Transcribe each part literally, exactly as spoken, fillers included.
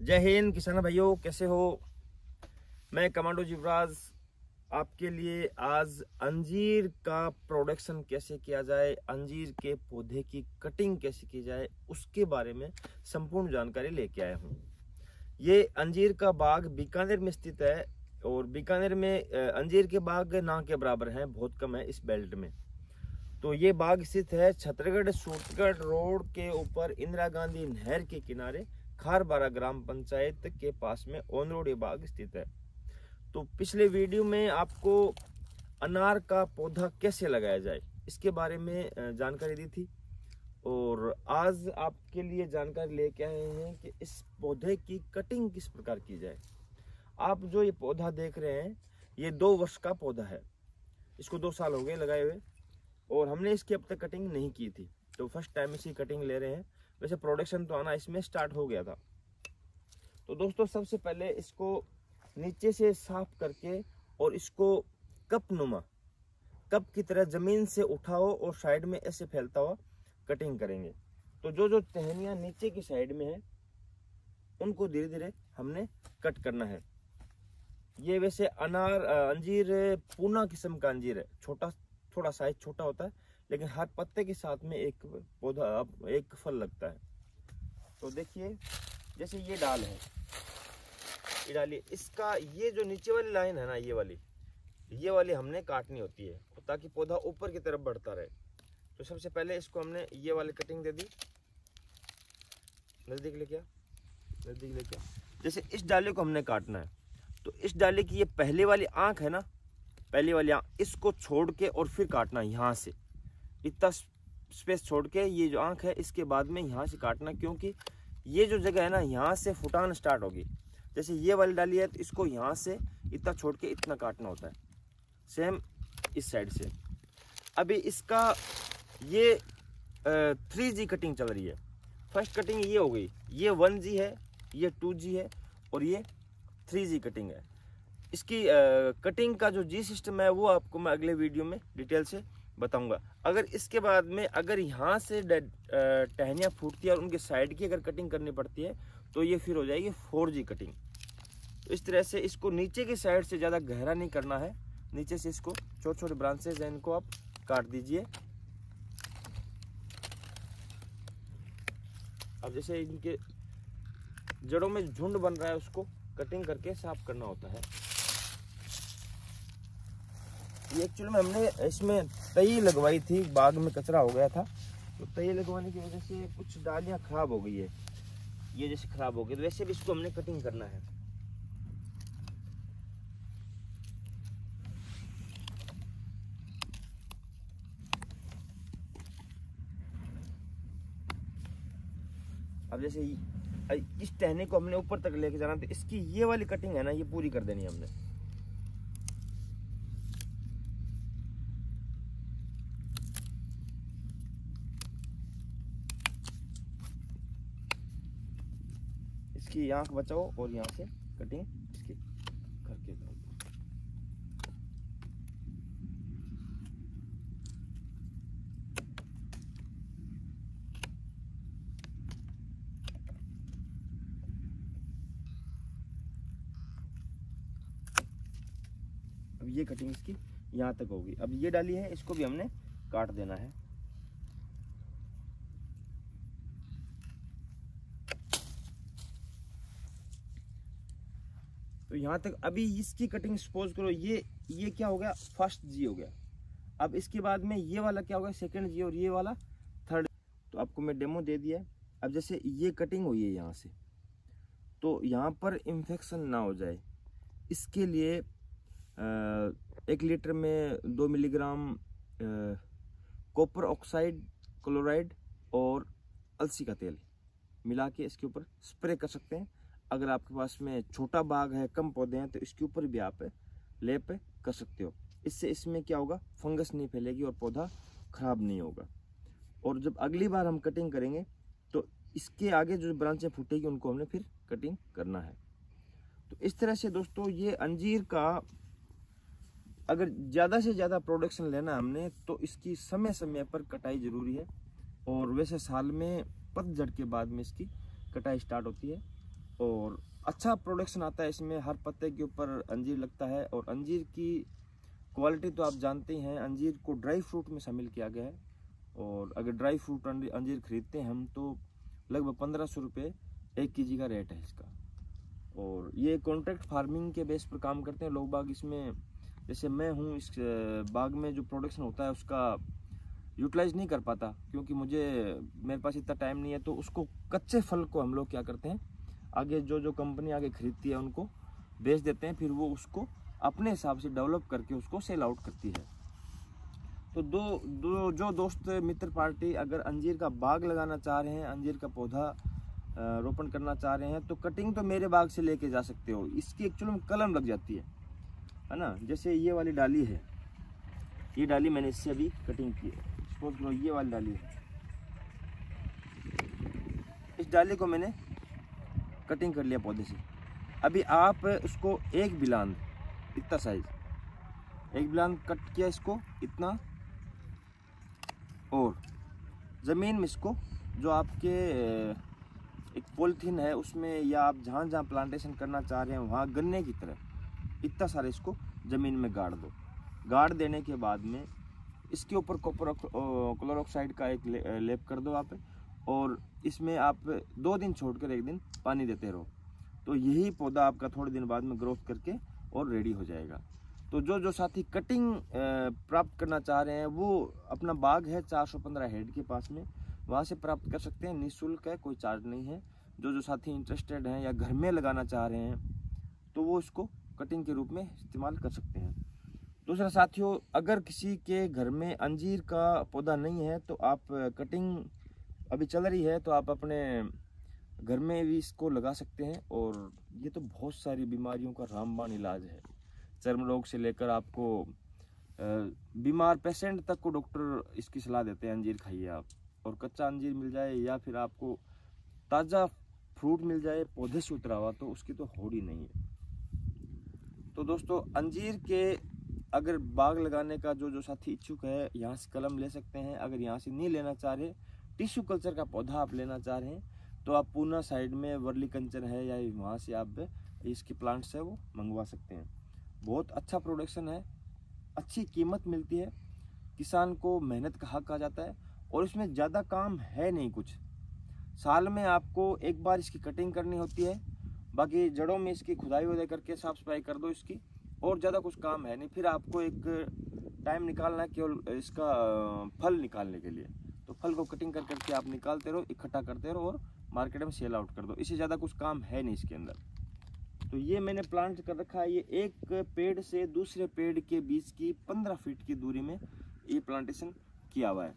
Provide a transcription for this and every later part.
जय हिंद किसान भाइयों, कैसे हो। मैं कमांडो युवराज आपके लिए आज अंजीर का प्रोडक्शन कैसे किया जाए, अंजीर के पौधे की कटिंग कैसे की जाए, उसके बारे में संपूर्ण जानकारी लेके आया हूँ। ये अंजीर का बाग बीकानेर में स्थित है और बीकानेर में अंजीर के बाग ना के बराबर हैं, बहुत कम है इस बेल्ट में। तो ये बाग स्थित है छतरगढ़ सूरतगढ़ रोड के ऊपर इंदिरा गांधी नहर के किनारे खारबारा ग्राम पंचायत के पास में ऑन रोड ये बाग स्थित है। तो पिछले वीडियो में आपको अनार का पौधा कैसे लगाया जाए इसके बारे में जानकारी दी थी और आज आपके लिए जानकारी लेके आए हैं कि इस पौधे की कटिंग किस प्रकार की जाए। आप जो ये पौधा देख रहे हैं ये दो वर्ष का पौधा है, इसको दो साल हो गए लगाए हुए और हमने इसकी अब तक कटिंग नहीं की थी, तो फर्स्ट टाइम इसकी कटिंग ले रहे हैं। वैसे प्रोडक्शन तो आना इसमें स्टार्ट हो गया था। तो दोस्तों सबसे पहले इसको नीचे से साफ करके और इसको कप नुमा कप की तरह जमीन से उठाओ और साइड में ऐसे फैलता हुआ कटिंग करेंगे। तो जो जो टहनियाँ नीचे की साइड में है उनको धीरे धीरे हमने कट करना है। ये वैसे अनार अंजीर पूना किस्म का अंजीर है, छोटा थोड़ा साइज छोटा होता है लेकिन हर पत्ते के साथ में एक पौधा एक फल लगता है। तो देखिए जैसे ये डाल है, ये डालिए, इसका ये जो नीचे वाली लाइन है ना, ये वाली ये वाली हमने काटनी होती है ताकि पौधा ऊपर की तरफ बढ़ता रहे। तो सबसे पहले इसको हमने ये वाली कटिंग दे दी, नजदीक लेके आ नजदीक लेके आ जैसे इस डाले को हमने काटना है। तो इस डाले की ये पहले वाली आंख है ना, पहली वाली आंख, इसको छोड़ के और फिर काटना यहाँ से, इतना स्पेस छोड़ के ये जो आंख है इसके बाद में यहाँ से काटना, क्योंकि ये जो जगह है ना यहाँ से फुटान स्टार्ट होगी। जैसे ये वाली डाली है तो इसको यहाँ से इतना छोड़ के इतना काटना होता है, सेम इस साइड से। अभी इसका ये थ्री जी कटिंग चल रही है। फर्स्ट कटिंग ये हो गई, ये वन जी है, ये टू जी है और ये थ्री जी कटिंग है। इसकी कटिंग का जो जी सिस्टम है वो आपको मैं अगले वीडियो में डिटेल से बताऊंगा। अगर इसके बाद में अगर यहाँ से टहनियाँ फूटती है और उनके साइड की अगर कटिंग करनी पड़ती है तो ये फिर हो जाएगी फोर जी कटिंग। तो इस तरह से इसको नीचे की साइड से ज़्यादा गहरा नहीं करना है, नीचे से इसको छोटे छोटे ब्रांचेज हैं इनको आप काट दीजिए। अब जैसे इनके जड़ों में झुंड बन रहा है उसको कटिंग करके साफ करना होता है। ये एक्चुअली में हमने इसमें तई लगवाई थी, बाग में कचरा हो गया था तो तई लगवाने की वजह से कुछ डालियां खराब हो गई है, ये जैसे खराब हो गई। तो वैसे भी इसको हमने कटिंग करना है। अब जैसे इस टहने को हमने ऊपर तक लेके जाना, तो इसकी ये वाली कटिंग है ना ये पूरी कर देनी है हमने। इसकी आंख बचाओ और यहाँ से कटिंग इसकी करके दो। अब ये कटिंग इसकी यहाँ तक होगी। अब ये डाली है इसको भी हमने काट देना है। तो यहाँ तक अभी इसकी कटिंग सपोज करो ये ये क्या हो गया, फर्स्ट जी हो गया। अब इसके बाद में ये वाला क्या होगा, सेकंड जी, और ये वाला थर्ड। तो आपको मैं डेमो दे दिया है। अब जैसे ये कटिंग हुई है यहाँ से, तो यहाँ पर इन्फेक्शन ना हो जाए इसके लिए एक लीटर में दो मिलीग्राम कॉपर ऑक्साइड क्लोराइड और अलसी का तेल मिला के इसके ऊपर स्प्रे कर सकते हैं। अगर आपके पास में छोटा बाग है, कम पौधे हैं, तो इसके ऊपर भी आप लेप कर सकते हो। इससे इसमें क्या होगा, फंगस नहीं फैलेगी और पौधा खराब नहीं होगा। और जब अगली बार हम कटिंग करेंगे तो इसके आगे जो ब्रांचें फूटेगी उनको हमने फिर कटिंग करना है। तो इस तरह से दोस्तों ये अंजीर का अगर ज़्यादा से ज़्यादा प्रोडक्शन लेना हमने तो इसकी समय समय पर कटाई ज़रूरी है। और वैसे साल में पतझड़ के बाद में इसकी कटाई स्टार्ट होती है। और अच्छा प्रोडक्शन आता है इसमें। हर पत्ते के ऊपर अंजीर लगता है और अंजीर की क्वालिटी तो आप जानते ही हैं। अंजीर को ड्राई फ्रूट में शामिल किया गया है और अगर ड्राई फ्रूट अंजीर खरीदते हैं हम तो लगभग पंद्रह सौ रुपये एक के जी का रेट है इसका। और ये कॉन्ट्रैक्ट फार्मिंग के बेस पर काम करते हैं लोग बाग। इसमें जैसे मैं हूँ, इस बाग में जो प्रोडक्शन होता है उसका यूटिलाइज नहीं कर पाता क्योंकि मुझे मेरे पास इतना टाइम नहीं है। तो उसको कच्चे फल को हम लोग क्या करते हैं, आगे जो जो कंपनी आगे खरीदती है उनको बेच देते हैं, फिर वो उसको अपने हिसाब से डेवलप करके उसको सेल आउट करती है। तो दो दो जो दोस्त मित्र पार्टी अगर अंजीर का बाग लगाना चाह रहे हैं, अंजीर का पौधा रोपण करना चाह रहे हैं तो कटिंग तो मेरे बाग से लेके जा सकते हो। इसकी एक्चुअली में कलम लग जाती है है ना। जैसे ये वाली डाली है, ये डाली मैंने इससे अभी कटिंग की है। सपोज करो ये वाली डाली है, इस डाली को मैंने कटिंग कर लिया पौधे से। अभी आप उसको एक बिलान इतना साइज, एक बिलान कट किया इसको इतना, और ज़मीन में इसको जो आपके एक पॉलीथीन है उसमें या आप जहाँ जहाँ प्लांटेशन करना चाह रहे हैं वहाँ गन्ने की तरह इतना सारे इसको ज़मीन में गाड़ दो। गाड़ देने के बाद में इसके ऊपर कॉपर क्लोरोक्साइड का एक ले, लेप कर दो आप, और इसमें आप दो दिन छोड़कर एक दिन पानी देते रहो। तो यही पौधा आपका थोड़े दिन बाद में ग्रोथ करके और रेडी हो जाएगा। तो जो जो साथी कटिंग प्राप्त करना चाह रहे हैं वो अपना बाग है चार सौ पंद्रह हेड के पास में, वहाँ से प्राप्त कर सकते हैं। निःशुल्क है, कोई चार्ज नहीं है। जो जो साथी इंटरेस्टेड हैं या घर में लगाना चाह रहे हैं तो वो इसको कटिंग के रूप में इस्तेमाल कर सकते हैं। दूसरा साथियों, अगर किसी के घर में अंजीर का पौधा नहीं है तो आप कटिंग अभी चल रही है तो आप अपने घर में भी इसको लगा सकते हैं। और ये तो बहुत सारी बीमारियों का रामबाण इलाज है। चर्म रोग से लेकर आपको बीमार पेशेंट तक को डॉक्टर इसकी सलाह देते हैं अंजीर खाइए आप। और कच्चा अंजीर मिल जाए या फिर आपको ताज़ा फ्रूट मिल जाए पौधे से उतरा हुआ तो उसकी तो होड़ ही नहीं है। तो दोस्तों, अंजीर के अगर बाग लगाने का जो जो साथी इच्छुक है यहाँ से कलम ले सकते हैं। अगर यहाँ से नहीं लेना चाह रहे, टिश्यू कल्चर का पौधा आप लेना चाह रहे हैं तो आप पूना साइड में वर्ली कल्चर है या वहाँ से आप इसके प्लांट्स है वो मंगवा सकते हैं। बहुत अच्छा प्रोडक्शन है, अच्छी कीमत मिलती है, किसान को मेहनत का हक आ जाता है और इसमें ज़्यादा काम है नहीं कुछ। साल में आपको एक बार इसकी कटिंग करनी होती है, बाकी जड़ों में इसकी खुदाई वुदाई करके साफ सफाई कर दो इसकी, और ज़्यादा कुछ काम है नहीं। फिर आपको एक टाइम निकालना है केवल इसका फल निकालने के लिए। तो फल को कटिंग कर करके आप निकालते रहो, इकट्ठा करते रहो और मार्केट में सेल आउट कर दो। इससे ज़्यादा कुछ काम है नहीं इसके अंदर। तो ये मैंने प्लांट कर रखा है। ये एक पेड़ से दूसरे पेड़ के बीच की पंद्रह फीट की दूरी में ये प्लांटेशन किया हुआ है।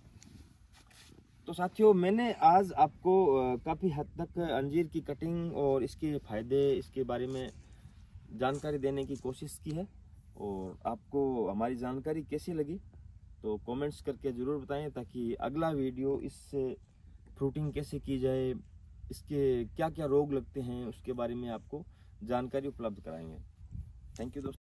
तो साथियों, मैंने आज आपको काफ़ी हद तक अंजीर की कटिंग और इसके फ़ायदे, इसके बारे में जानकारी देने की कोशिश की है। और आपको हमारी जानकारी कैसी लगी तो कमेंट्स करके ज़रूर बताएं, ताकि अगला वीडियो इससे फ्रूटिंग कैसे की जाए, इसके क्या क्या रोग लगते हैं उसके बारे में आपको जानकारी उपलब्ध कराएंगे। थैंक यू दोस्तों।